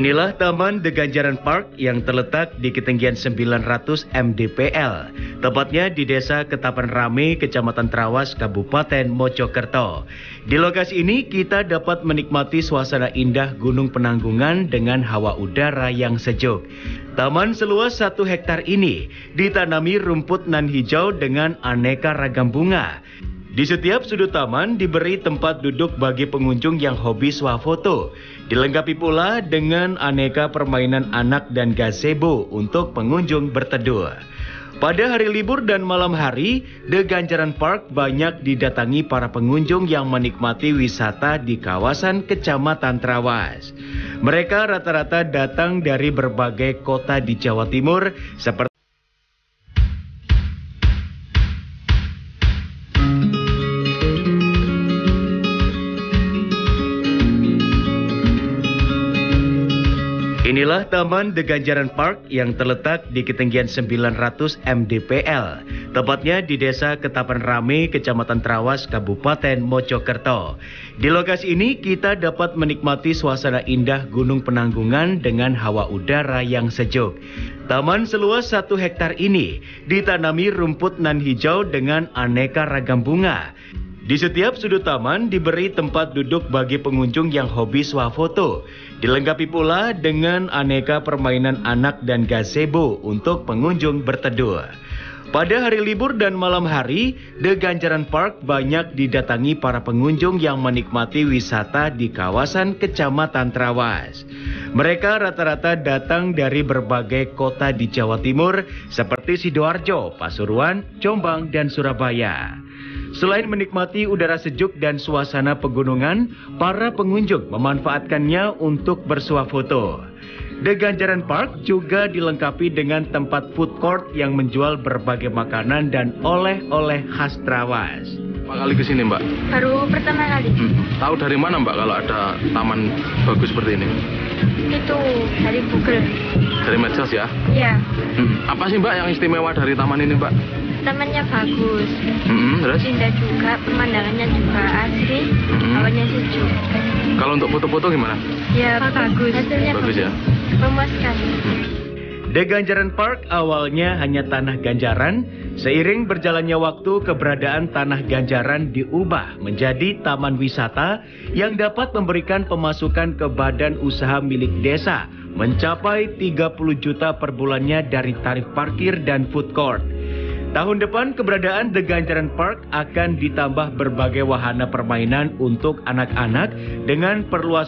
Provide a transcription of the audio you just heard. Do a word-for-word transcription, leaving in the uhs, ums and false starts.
Inilah Taman The Ganjaran Park yang terletak di ketinggian sembilan ratus mdpl, tepatnya di Desa Ketapan Rame, Kecamatan Trawas, Kabupaten Mojokerto. Di lokasi ini kita dapat menikmati suasana indah Gunung Penanggungan dengan hawa udara yang sejuk. Taman seluas satu hektar ini ditanami rumput nan hijau dengan aneka ragam bunga. Di setiap sudut taman diberi tempat duduk bagi pengunjung yang hobi swafoto. Dilengkapi pula dengan aneka permainan anak dan gazebo untuk pengunjung berteduh. Pada hari libur dan malam hari, The Ganjaran Park banyak didatangi para pengunjung yang menikmati wisata di kawasan Kecamatan Trawas. Mereka rata-rata datang dari berbagai kota di Jawa Timur seperti Inilah Taman The Ganjaran Park yang terletak di ketinggian sembilan ratus mdpl, tepatnya di Desa Ketapan Rame, Kecamatan Trawas, Kabupaten Mojokerto. Di lokasi ini kita dapat menikmati suasana indah Gunung Penanggungan dengan hawa udara yang sejuk. Taman seluas satu hektar ini ditanami rumput nan hijau dengan aneka ragam bunga. Di setiap sudut taman diberi tempat duduk bagi pengunjung yang hobi swafoto. Dilengkapi pula dengan aneka permainan anak dan gazebo untuk pengunjung berteduh. Pada hari libur dan malam hari, The Ganjaran Park banyak didatangi para pengunjung yang menikmati wisata di kawasan Kecamatan Trawas. Mereka rata-rata datang dari berbagai kota di Jawa Timur seperti Sidoarjo, Pasuruan, Jombang, dan Surabaya. Selain menikmati udara sejuk dan suasana pegunungan, para pengunjung memanfaatkannya untuk bersuah foto. The Ganjaran Park juga dilengkapi dengan tempat food court yang menjual berbagai makanan dan oleh-oleh khas Trawas. Berapa kali kesini, Mbak? Baru pertama kali. Hmm. Tahu dari mana, Mbak, kalau ada taman bagus seperti ini? Itu dari Google. Dari medsos ya? Iya. Hmm. Apa sih, Mbak, yang istimewa dari taman ini, Mbak? Tamannya bagus. Hmm, terus? Indah juga, pemandangannya juga asri, Hmm. hawanya sejuk. Kalau untuk foto-foto gimana? Ya bagus. Hasilnya Bagus ya? memuaskan. The Ganjaran Park awalnya hanya tanah ganjaran, seiring berjalannya waktu keberadaan tanah ganjaran diubah menjadi taman wisata yang dapat memberikan pemasukan ke badan usaha milik desa mencapai tiga puluh juta per bulannya dari tarif parkir dan food court. Tahun depan keberadaan The Ganjaran Park akan ditambah berbagai wahana permainan untuk anak-anak dengan perluasan